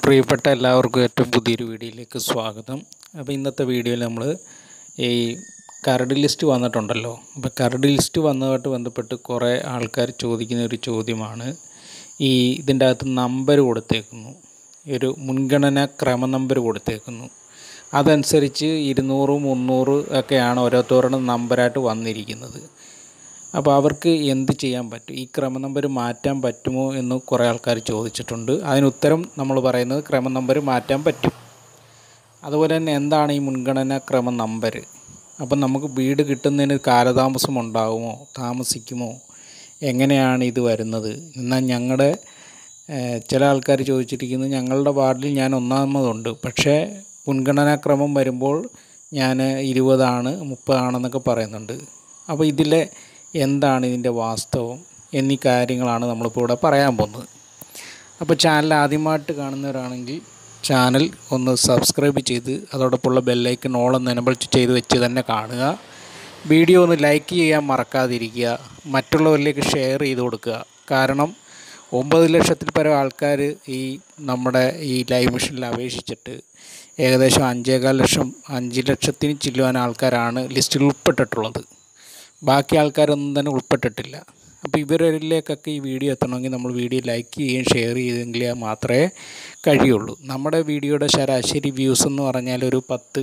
പ്രിയപ്പെട്ട എല്ലാവർക്കും ഏറ്റവും പുതിയൊരു വീഡിയോയിലേക്ക് സ്വാഗതം. അപ്പോൾ ഇന്നത്തെ വീഡിയോയിൽ നമ്മൾ ഈ കരട് ലിസ്റ്റ് വന്നിട്ടുണ്ടല്ലോ. അപ്പോൾ കരട് ലിസ്റ്റ് വന്നതുമായിട്ട് ബന്ധപ്പെട്ട് കുറേ ആൾക്കാർ ചോദിക്കുന്ന ഒരു ചോദ്യമാണ്, ഇതിൻ്റെ അകത്ത് നമ്പർ കൊടുത്തേക്കുന്നു, ഒരു മുൻഗണന ക്രമ നമ്പർ കൊടുത്തേക്കുന്നു. അതനുസരിച്ച് 200, 300 ഒക്കെയാണ് ഓരോരുത്തരുടെ നമ്പറായിട്ട് വന്നിരിക്കുന്നത്. അപ്പോൾ അവർക്ക് എന്ത് ചെയ്യാൻ പറ്റും, ഈ ക്രമ നമ്പർ മാറ്റാൻ പറ്റുമോ എന്ന് കുറേ ആൾക്കാർ ചോദിച്ചിട്ടുണ്ട്. അതിനുത്തരം നമ്മൾ പറയുന്നത് ക്രമ നമ്പർ മാറ്റാൻ പറ്റും. അതുപോലെ തന്നെ എന്താണ് ഈ മുൻഗണന ക്രമ നമ്പർ? അപ്പം നമുക്ക് വീട് കിട്ടുന്നതിന് കാലതാമസം ഉണ്ടാകുമോ, താമസിക്കുമോ, എങ്ങനെയാണ് ഇത് വരുന്നത്? എന്നാൽ ഞങ്ങളുടെ ചില ആൾക്കാർ ചോദിച്ചിരിക്കുന്നത്, ഞങ്ങളുടെ വാർഡിൽ ഞാൻ 1-ാമതുണ്ട്, പക്ഷേ മുൻഗണനാക്രമം വരുമ്പോൾ ഞാൻ 20 30 പറയുന്നുണ്ട്. അപ്പോൾ ഇതിലെ എന്താണ് ഇതിൻ്റെ വാസ്തവം എന്നീ കാര്യങ്ങളാണ് നമ്മളിപ്പോൾ ഇവിടെ പറയാൻ പോകുന്നത്. അപ്പോൾ ചാനൽ ആദ്യമായിട്ട് കാണുന്നവരാണെങ്കിൽ ചാനൽ ഒന്ന് സബ്സ്ക്രൈബ് ചെയ്ത് അതോടൊപ്പമുള്ള ബെല്ലൈക്കൺ ഓൾ ഒന്ന് എനേബിൾ ചെയ്ത് വെച്ച് തന്നെ കാണുക. വീഡിയോ ഒന്ന് ലൈക്ക് ചെയ്യാൻ മറക്കാതിരിക്കുക, മറ്റുള്ളവരിലേക്ക് ഷെയർ ചെയ്ത് കൊടുക്കുക. കാരണം 9 ലക്ഷത്തിൽ പരം ആൾക്കാർ നമ്മുടെ ഈ ലൈവ് മിഷനിൽ അപേക്ഷിച്ചിട്ട് ഏകദേശം 5.25 ലക്ഷം 5 ലക്ഷത്തിന് ചില്ലുവാൻ ആൾക്കാരാണ് ലിസ്റ്റിൽ ഉൾപ്പെട്ടിട്ടുള്ളത്. ബാക്കി ആൾക്കാരൊന്നും തന്നെ ഉൾപ്പെട്ടിട്ടില്ല. അപ്പോൾ ഇവരിലേക്കൊക്കെ ഈ വീഡിയോ എത്തണമെങ്കിൽ നമ്മൾ വീഡിയോ ലൈക്ക് ചെയ്യുകയും ഷെയർ ചെയ്തെങ്കിൽ മാത്രമേ കഴിയുള്ളൂ. നമ്മുടെ വീഡിയോയുടെ ശരാശരി വ്യൂസ് എന്ന് പറഞ്ഞാൽ ഒരു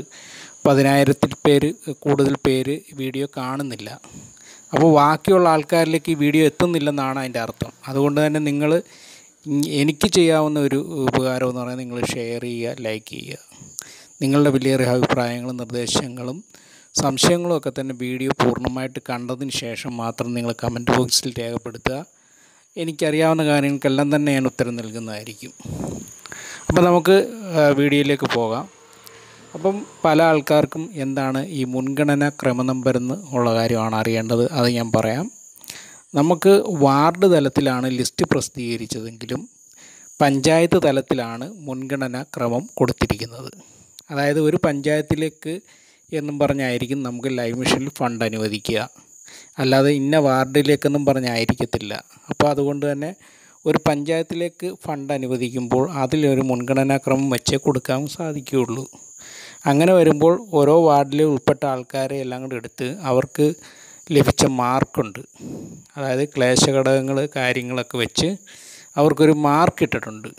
10,000-ൽ കൂടുതൽ പേര് വീഡിയോ കാണുന്നില്ല. അപ്പോൾ ബാക്കിയുള്ള ആൾക്കാരിലേക്ക് ഈ വീഡിയോ എത്തുന്നില്ലെന്നാണ് അതിൻ്റെ അർത്ഥം. അതുകൊണ്ട് തന്നെ നിങ്ങൾ എനിക്ക് ചെയ്യാവുന്ന ഒരു ഉപകാരം എന്ന് പറയുന്നത് നിങ്ങൾ ഷെയർ ചെയ്യുക, ലൈക്ക് ചെയ്യുക. നിങ്ങളുടെ വിലയേറിയ അഭിപ്രായങ്ങളും നിർദ്ദേശങ്ങളും സംശയങ്ങളും ഒക്കെ തന്നെ വീഡിയോ പൂർണ്ണമായിട്ട് കണ്ടതിന് ശേഷം മാത്രം നിങ്ങൾ കമൻറ്റ് ബോക്സിൽ രേഖപ്പെടുത്തുക. എനിക്കറിയാവുന്ന കാര്യങ്ങൾക്കെല്ലാം തന്നെ ഞാൻ ഉത്തരം നൽകുന്നതായിരിക്കും. അപ്പോൾ നമുക്ക് വീഡിയോയിലേക്ക് പോകാം. അപ്പം പല ആൾക്കാർക്കും എന്താണ് ഈ മുൻഗണന ക്രമ നമ്പർ എന്ന് ഉള്ള കാര്യമാണ് അറിയേണ്ടത്. അത് ഞാൻ പറയാം. നമുക്ക് വാർഡ് തലത്തിലാണ് ലിസ്റ്റ് പ്രസിദ്ധീകരിച്ചതെങ്കിലും പഞ്ചായത്ത് തലത്തിലാണ് മുൻഗണനാ ക്രമം കൊടുത്തിരിക്കുന്നത്. അതായത് ഒരു പഞ്ചായത്തിലേക്ക് എന്നും പറഞ്ഞായിരിക്കും നമുക്ക് ലൈവ് മിഷനിൽ ഫണ്ട് അനുവദിക്കുക, അല്ലാതെ ഇന്ന വാർഡിലേക്കെന്നും പറഞ്ഞായിരിക്കത്തില്ല. അപ്പോൾ അതുകൊണ്ട് തന്നെ ഒരു പഞ്ചായത്തിലേക്ക് ഫണ്ട് അനുവദിക്കുമ്പോൾ അതിലൊരു മുൻഗണനാക്രമം വെച്ചേ കൊടുക്കാൻ സാധിക്കുകയുള്ളൂ. അങ്ങനെ വരുമ്പോൾ ഓരോ വാർഡിലെ ഉൾപ്പെട്ട ആൾക്കാരെ എല്ലാം കൂടെ എടുത്ത് അവർക്ക് ലഭിച്ച മാർക്കുണ്ട്, അതായത് ക്ലേശഘടകങ്ങൾ കാര്യങ്ങളൊക്കെ വെച്ച് അവർക്കൊരു മാർക്ക് ഇട്ടിട്ടുണ്ട്.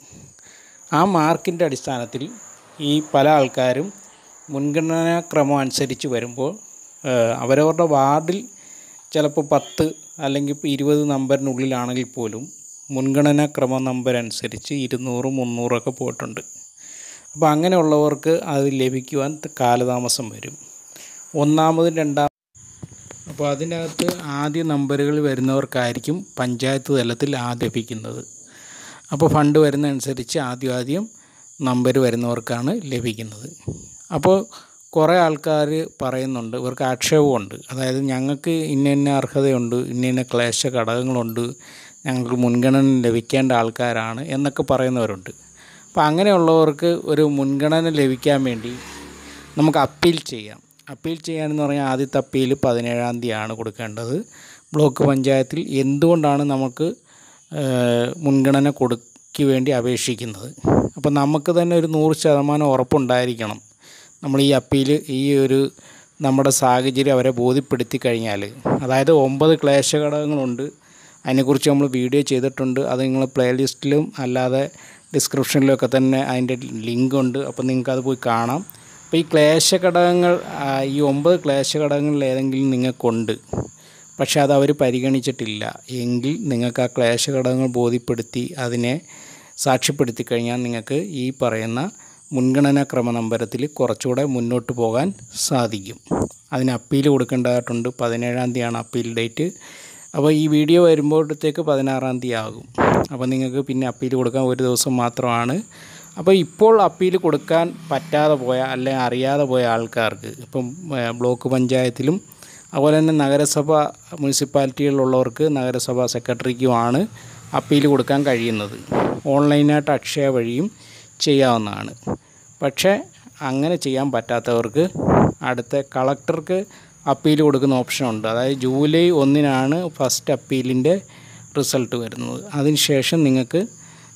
ആ മാർക്കിൻ്റെ അടിസ്ഥാനത്തിൽ ഈ പല ആൾക്കാരും മുൻഗണനാക്രമം അനുസരിച്ച് വരുമ്പോൾ അവരവരുടെ വാർഡിൽ ചിലപ്പോൾ 10 അല്ലെങ്കിൽ 20 നമ്പറിനുള്ളിലാണെങ്കിൽ പോലും മുൻഗണനാക്രമ നമ്പർ അനുസരിച്ച് 200, 300 ഒക്കെ പോയിട്ടുണ്ട്. അപ്പോൾ അങ്ങനെയുള്ളവർക്ക് അത് ലഭിക്കുവാൻ കാലതാമസം വരും. 1-ാമതും 2-ാമതും. അപ്പോൾ അതിനകത്ത് ആദ്യ നമ്പറുകൾ വരുന്നവർക്കായിരിക്കും പഞ്ചായത്ത് തലത്തിൽ ആദ്യം ലഭിക്കുന്നത്. അപ്പോൾ ഫണ്ട് വരുന്നതനുസരിച്ച് ആദ്യം നമ്പർ വരുന്നവർക്കാണ് ലഭിക്കുന്നത്. അപ്പോൾ കുറേ ആൾക്കാർ പറയുന്നുണ്ട്, ഇവർക്ക് ആക്ഷേപമുണ്ട്. അതായത് ഞങ്ങൾക്ക് ഇന്ന അർഹതയുണ്ട്, ഇന്ന ക്ലേശ ഘടകങ്ങളുണ്ട്, ഞങ്ങൾക്ക് മുൻഗണന ലഭിക്കേണ്ട ആൾക്കാരാണ് എന്നൊക്കെ പറയുന്നവരുണ്ട്. അപ്പോൾ അങ്ങനെയുള്ളവർക്ക് ഒരു മുൻഗണന ലഭിക്കാൻ വേണ്ടി നമുക്ക് അപ്പീൽ ചെയ്യാം. അപ്പീൽ ചെയ്യാനെന്ന് പറഞ്ഞാൽ ആദ്യത്തെ അപ്പീൽ 17-ാം തീയതിയാണ് കൊടുക്കേണ്ടത് ബ്ലോക്ക് പഞ്ചായത്തിൽ. എന്തുകൊണ്ടാണ് നമുക്ക് മുൻഗണന വേണ്ടി അപേക്ഷിക്കുന്നത്? അപ്പോൾ നമുക്ക് തന്നെ ഒരു 100% ഉറപ്പുണ്ടായിരിക്കണം. നമ്മൾ ഈ അപ്പീൽ നമ്മുടെ സാഹചര്യം അവരെ ബോധ്യപ്പെടുത്തി കഴിഞ്ഞാൽ, അതായത് 9 ക്ലേശഘടകങ്ങളുണ്ട്, അതിനെക്കുറിച്ച് നമ്മൾ വീഡിയോ ചെയ്തിട്ടുണ്ട്. അത് നിങ്ങൾ പ്ലേലിസ്റ്റിലും അല്ലാതെ ഡിസ്ക്രിപ്ഷനിലൊക്കെ തന്നെ അതിൻ്റെ ലിങ്ക് ഉണ്ട്. അപ്പോൾ നിങ്ങൾക്കത് പോയി കാണാം. അപ്പോൾ ഈ ക്ലേശഘടകങ്ങൾ, ഈ 9 ക്ലേശഘടകങ്ങളിൽ ഏതെങ്കിലും നിങ്ങൾക്കുണ്ട്, പക്ഷേ അത് അവർ പരിഗണിച്ചിട്ടില്ല എങ്കിൽ നിങ്ങൾക്ക് ആ ക്ലേശഘടകങ്ങൾ ബോധ്യപ്പെടുത്തി അതിനെ സാക്ഷ്യപ്പെടുത്തി കഴിഞ്ഞാൽ നിങ്ങൾക്ക് ഈ പറയുന്ന മുൻഗണനാ ക്രമ നമ്പരത്തിൽ കുറച്ചുകൂടെ മുന്നോട്ട് പോകാൻ സാധിക്കും. അതിന് അപ്പീൽ കൊടുക്കേണ്ടതായിട്ടുണ്ട്. 17-ാം തീയതിയാണ് അപ്പീൽ ഡേറ്റ്. അപ്പോൾ ഈ വീഡിയോ വരുമ്പോഴത്തേക്ക് 16-ാം തീയതി ആകും. അപ്പോൾ നിങ്ങൾക്ക് പിന്നെ അപ്പീൽ കൊടുക്കാൻ ഒരു ദിവസം മാത്രമാണ്. അപ്പോൾ ഇപ്പോൾ അപ്പീൽ കൊടുക്കാൻ പറ്റാതെ പോയ അല്ലെങ്കിൽ അറിയാതെ പോയ ആൾക്കാർക്ക്, ഇപ്പം ബ്ലോക്ക് പഞ്ചായത്തിലും അതുപോലെ തന്നെ നഗരസഭ മുനിസിപ്പാലിറ്റികളിലുള്ളവർക്ക് നഗരസഭാ സെക്രട്ടറിക്കുമാണ് അപ്പീൽ കൊടുക്കാൻ കഴിയുന്നത്. ഓൺലൈനായിട്ട് അക്ഷയ വഴിയും ചെയ്യാവുന്നതാണ്. പക്ഷേ അങ്ങനെ ചെയ്യാൻ പറ്റാത്തവർക്ക് അടുത്ത കളക്ടർക്ക് അപ്പീൽ കൊടുക്കുന്ന ഓപ്ഷനുണ്ട്. അതായത് ജൂലൈ 1-നാണ് ഫസ്റ്റ് അപ്പീലിൻ്റെ റിസൾട്ട് വരുന്നത്. അതിനുശേഷം നിങ്ങൾക്ക്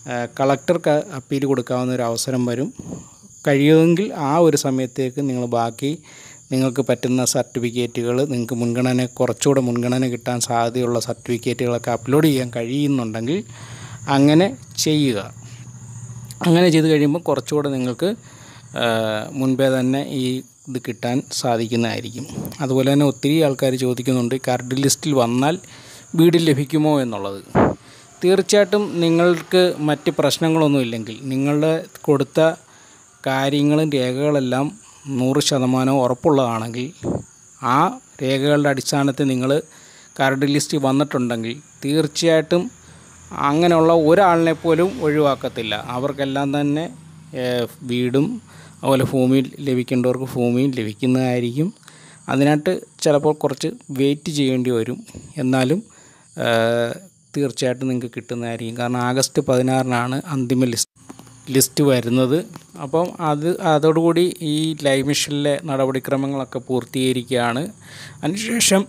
കളക്ടർക്ക് അപ്പീൽ കൊടുക്കാവുന്ന ഒരു അവസരം വരും. കഴിയുമെങ്കിൽ ആ ഒരു സമയത്തേക്ക് നിങ്ങൾ ബാക്കി നിങ്ങൾക്ക് പറ്റുന്ന സർട്ടിഫിക്കറ്റുകൾ, നിങ്ങൾക്ക് കുറച്ചുകൂടെ മുൻഗണന കിട്ടാൻ സാധ്യതയുള്ള സർട്ടിഫിക്കറ്റുകളൊക്കെ അപ്ലോഡ് ചെയ്യാൻ കഴിയുന്നുണ്ടെങ്കിൽ അങ്ങനെ ചെയ്യുക. അങ്ങനെ ചെയ്ത് കഴിയുമ്പോൾ കുറച്ചുകൂടെ നിങ്ങൾക്ക് മുൻപേ തന്നെ ഈ ഇത് കിട്ടാൻ സാധിക്കുന്നതായിരിക്കും. അതുപോലെ തന്നെ ഒത്തിരി ആൾക്കാർ ചോദിക്കുന്നുണ്ട്, കരട് ലിസ്റ്റിൽ വന്നാൽ വീട് ലഭിക്കുമോ എന്നുള്ളത്. തീർച്ചയായിട്ടും നിങ്ങൾക്ക് മറ്റ് പ്രശ്നങ്ങളൊന്നും ഇല്ലെങ്കിൽ, നിങ്ങളുടെ കൊടുത്ത കാര്യങ്ങളും രേഖകളെല്ലാം 100% ഉറപ്പുള്ളതാണെങ്കിൽ, ആ രേഖകളുടെ അടിസ്ഥാനത്തിൽ നിങ്ങൾ കരട് ലിസ്റ്റ് വന്നിട്ടുണ്ടെങ്കിൽ തീർച്ചയായിട്ടും അങ്ങനെയുള്ള ഒരാളിനെ പോലും ഒഴിവാക്കത്തില്ല. അവർക്കെല്ലാം തന്നെ വീടും അതുപോലെ ഭൂമിയിൽ ലഭിക്കേണ്ടവർക്ക് ഭൂമിയും ലഭിക്കുന്നതായിരിക്കും. അതിനായിട്ട് ചിലപ്പോൾ കുറച്ച് വെയിറ്റ് ചെയ്യേണ്ടി വരും. എന്നാലും തീർച്ചയായിട്ടും നിങ്ങൾക്ക് കിട്ടുന്നതായിരിക്കും. കാരണം ആഗസ്റ്റ് 16-നാണ് അന്തിമ ലിസ്റ്റ് വരുന്നത്. അപ്പം അതോടുകൂടി ഈ ലൈഫ് മിഷനിലെ നടപടിക്രമങ്ങളൊക്കെ പൂർത്തീകരിക്കുകയാണ്. അതിനുശേഷം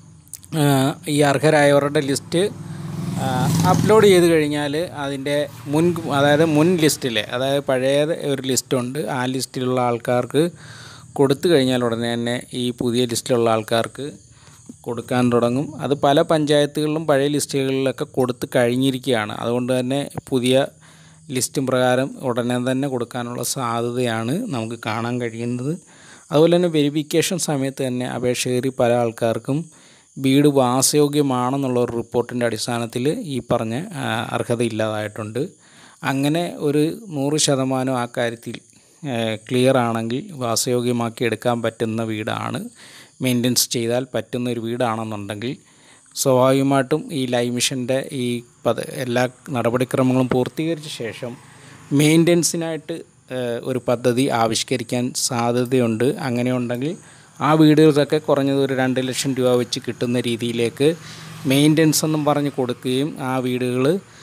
ഈ അർഹരായവരുടെ ലിസ്റ്റ് അപ്ലോഡ് ചെയ്ത് കഴിഞ്ഞാൽ അതിൻ്റെ മുൻ ലിസ്റ്റിലെ, അതായത് പഴയ ഒരു ലിസ്റ്റുണ്ട്, ആ ലിസ്റ്റിലുള്ള ആൾക്കാർക്ക് കൊടുത്തു കഴിഞ്ഞാൽ ഉടനെ തന്നെ ഈ പുതിയ ലിസ്റ്റിലുള്ള ആൾക്കാർക്ക് കൊടുക്കാൻ തുടങ്ങും. അത് പല പഞ്ചായത്തുകളിലും പഴയ ലിസ്റ്റുകളിലൊക്കെ കൊടുത്ത് കഴിഞ്ഞിരിക്കുകയാണ്. അതുകൊണ്ട് തന്നെ പുതിയ ലിസ്റ്റും പ്രകാരം ഉടനെ തന്നെ കൊടുക്കാനുള്ള സാധ്യതയാണ് നമുക്ക് കാണാൻ കഴിയുന്നത്. അതുപോലെ തന്നെ വെരിഫിക്കേഷൻ സമയത്ത് തന്നെ അപേക്ഷകർ പല ആൾക്കാർക്കും വീട് വാസയോഗ്യമാണെന്നുള്ള ഒരു റിപ്പോർട്ടിൻ്റെ അടിസ്ഥാനത്തിൽ ഈ പറഞ്ഞ അർഹത ഇല്ലാതായിട്ടുണ്ട്. അങ്ങനെ ഒരു 100% ആ കാര്യത്തിൽ ക്ലിയർ ആണെങ്കിൽ വാസയോഗ്യമാക്കി എടുക്കാൻ പറ്റുന്ന വീടാണ്, മെയിൻ്റനൻസ് ചെയ്താൽ പറ്റുന്ന ഒരു വീടാണെന്നുണ്ടെങ്കിൽ സ്വാഭാവികമായിട്ടും ഈ ലൈഫ് മിഷൻ്റെ ഈ എല്ലാ നടപടിക്രമങ്ങളും പൂർത്തീകരിച്ച ശേഷം മെയിൻ്റനൻസിനായിട്ട് ഒരു പദ്ധതി ആവിഷ്കരിക്കാൻ സാധ്യതയുണ്ട്. അങ്ങനെയുണ്ടെങ്കിൽ ആ വീടുകൾക്കൊക്കെ കുറഞ്ഞത് ഒരു 2 ലക്ഷം രൂപ വെച്ച് കിട്ടുന്ന രീതിയിലേക്ക് മെയിൻ്റനൻസ് എന്നും പറഞ്ഞ് കൊടുക്കുകയും ആ വീടുകൾ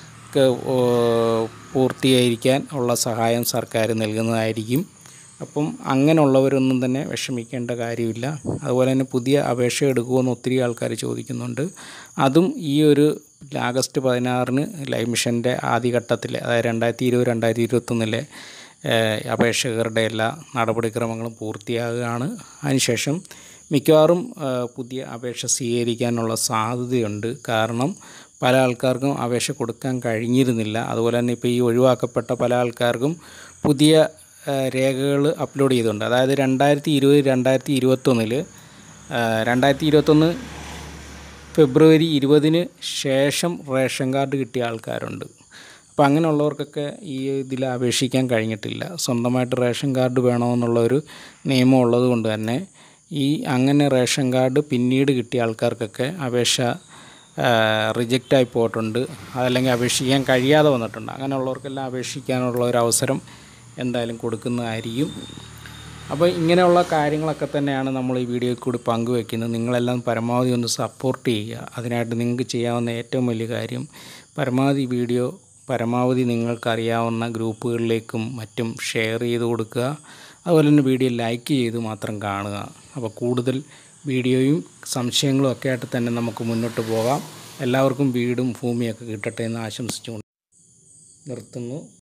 പൂർത്തീകരിക്കാൻ ഉള്ള സഹായം സർക്കാർ നൽകുന്നതായിരിക്കും. അപ്പം അങ്ങനെയുള്ളവരൊന്നും തന്നെ വിഷമിക്കേണ്ട കാര്യമില്ല. അതുപോലെ തന്നെ പുതിയ അപേക്ഷ എടുക്കുമെന്ന് ഒത്തിരി ആൾക്കാർ ചോദിക്കുന്നുണ്ട്. അതും ഈ ഒരു ആഗസ്റ്റ് 16-ന് ലൈഫ് മിഷൻ്റെ ആദ്യഘട്ടത്തിലെ, അതായത് 2020-2021 അപേക്ഷകരുടെ എല്ലാ നടപടിക്രമങ്ങളും പൂർത്തിയാകുകയാണ്. അതിനുശേഷം മിക്കവാറും പുതിയ അപേക്ഷ സ്വീകരിക്കാനുള്ള സാധ്യതയുണ്ട്. കാരണം പല ആൾക്കാർക്കും അപേക്ഷ കൊടുക്കാൻ കഴിഞ്ഞിരുന്നില്ല. അതുപോലെ തന്നെ ഇപ്പോൾ ഈ ഒഴിവാക്കപ്പെട്ട പല ആൾക്കാർക്കും പുതിയ രേഖകൾ അപ്ലോഡ് ചെയ്തിട്ടുണ്ട്. അതായത് 2020-2021 ഫെബ്രുവരി 20-ന് ശേഷം റേഷൻ കാർഡ് കിട്ടിയ ആൾക്കാരുണ്ട്. അപ്പോൾ അങ്ങനെയുള്ളവർക്കൊക്കെ ഈ ഇതിൽ അപേക്ഷിക്കാൻ കഴിഞ്ഞിട്ടില്ല. സ്വന്തമായിട്ട് റേഷൻ കാർഡ് വേണമെന്നുള്ളൊരു നിയമം ഉള്ളത് കൊണ്ട് തന്നെ അങ്ങനെ റേഷൻ കാർഡ് പിന്നീട് കിട്ടിയ ആൾക്കാർക്കൊക്കെ അപേക്ഷ റിജക്റ്റായി പോയിട്ടുണ്ട്, അതല്ലെങ്കിൽ അപേക്ഷിക്കാൻ കഴിയാതെ വന്നിട്ടുണ്ട്. അങ്ങനെയുള്ളവർക്കെല്ലാം അപേക്ഷിക്കാനുള്ള ഒരു അവസരം എന്തായാലും കൊടുക്കുന്നതായിരിക്കും. അപ്പോൾ ഇങ്ങനെയുള്ള കാര്യങ്ങളൊക്കെ തന്നെയാണ് നമ്മൾ ഈ വീഡിയോയിൽ കൂടി പങ്കുവയ്ക്കുന്നത്. നിങ്ങളെല്ലാം പരമാവധി ഒന്ന് സപ്പോർട്ട് ചെയ്യുക. അതിനായിട്ട് നിങ്ങൾക്ക് ചെയ്യാവുന്ന ഏറ്റവും വലിയ കാര്യം പരമാവധി നിങ്ങൾക്കറിയാവുന്ന ഗ്രൂപ്പുകളിലേക്കും മറ്റും ഷെയർ ചെയ്ത് കൊടുക്കുക. അതുപോലെ തന്നെ വീഡിയോ ലൈക്ക് ചെയ്ത് മാത്രം കാണുക. അപ്പോൾ കൂടുതൽ വീഡിയോയും സംശയങ്ങളും ഒക്കെ ആയിട്ട് തന്നെ നമുക്ക് മുന്നോട്ട് പോകാം. എല്ലാവർക്കും വീടും ഭൂമിയൊക്കെ കിട്ടട്ടെ എന്ന് ആശംസിച്ചുകൊണ്ട് നിർത്തുന്നു.